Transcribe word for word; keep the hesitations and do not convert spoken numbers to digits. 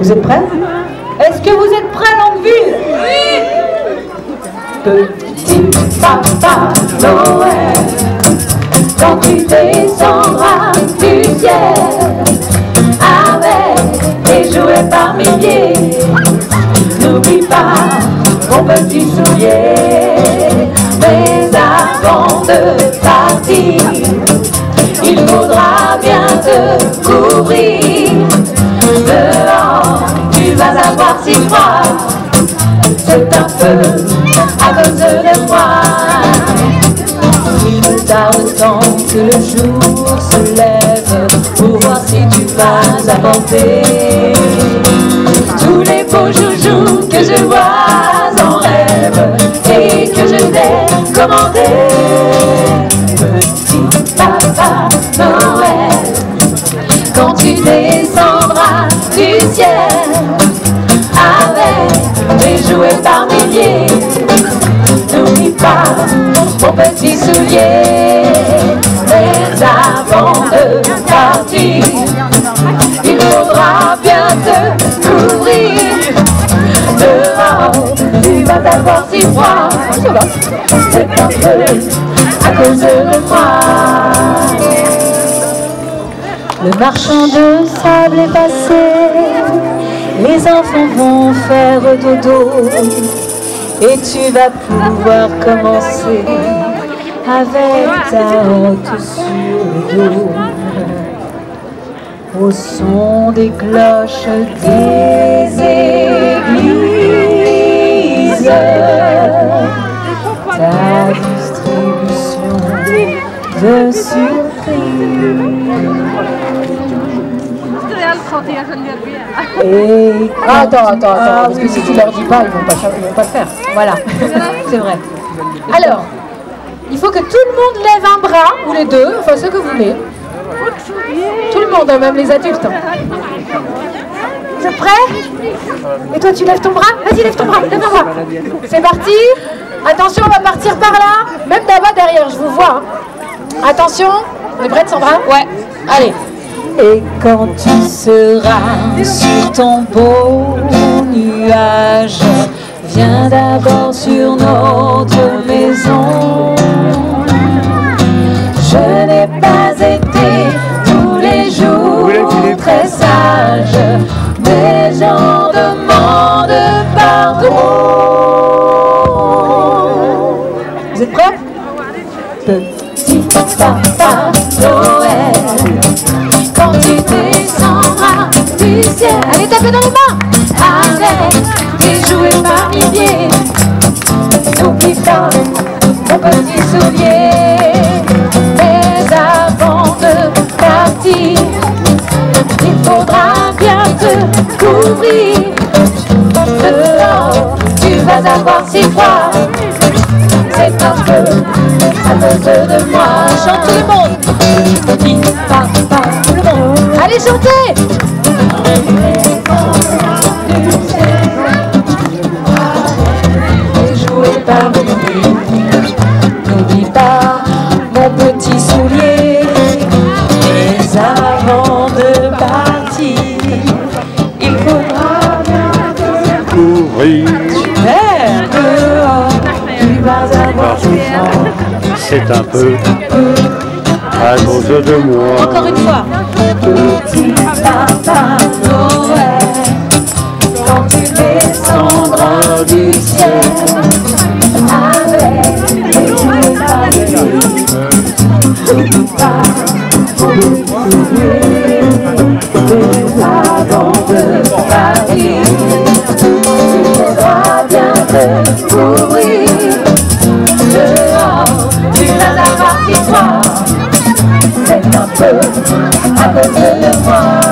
Vous êtes prêts? Est-ce que vous êtes prêts, Longueville? Oui. Petit papa Noël, quand tu descendras du ciel avec des jouets par milliers, n'oublie pas mon petit soulier. Mais avant de partir, il faudra bien te couvrir. Dehors, tu vas avoir si froid, c'est un peu à cause de moi. Il me tarde tant que le jour se lève pour voir si tu vas apporter tous les beaux joujoux que je vois en rêve et que je t'ai commandé. Petit papa Noël, quand tu descendras du ciel avec des jouets par milliers, n'oublie pas mon petit soulier. Mais avant de partir, il faudra bien te couvrir. Dehors, tu vas avoir si froid, c'est un peu à cause de moi. Le marchand de sable est passé, les enfants vont faire dodo, et tu vas pouvoir commencer avec ta hotte sur le dos. Au son des cloches des églises, ta distribution de surprises. Et ah, attends, attends, attends, parce que si tu leur dis pas, ils vont pas, ils vont pas le faire. Voilà, c'est vrai. Alors, il faut que tout le monde lève un bras, ou les deux, enfin ce que vous voulez. Tout le monde, même les adultes. Vous êtes prêts? Et toi, tu lèves ton bras? Vas-y, lève ton bras, lève ton bras. C'est parti. Attention, on va partir par là. Même là-bas derrière, je vous vois. Hein. Attention, on est prête, Sandra? Ouais. Allez. Et quand tu seras sur ton beau nuage, viens d'abord sur notre maison. Je n'ai pas été tous les jours très sage, mais j'en demande pardon. Vous êtes prêts? Petit papa Noël, quand tu descendras du ciel, allez taper dans les mains, avec tes jouets par milliers, n'oublie pas mon petit soulier. Mais avant de partir, il faudra bien te couvrir. Dehors, tu vas avoir si froid, c'est un peu à cause de moi. Chante tout le monde. Petit papa, tout le monde. Allez, chantez. Et jouer par minuit. N'oublie pas mon petit soulier. Mais avant de partir, il faudra bien te couvrir. Super. Dehors, tu vas avoir si froid, c'est un peu à cause de moi. Encore une fois. Petit papa Noël, quand tu descendras du ciel, avec les jouets par milliers, n'oublie pas mon soulier. Mais avant de partir, il faudra bien te couvrir. Dehors, tu vas avoir si froid, c'est un peu à cause de moi.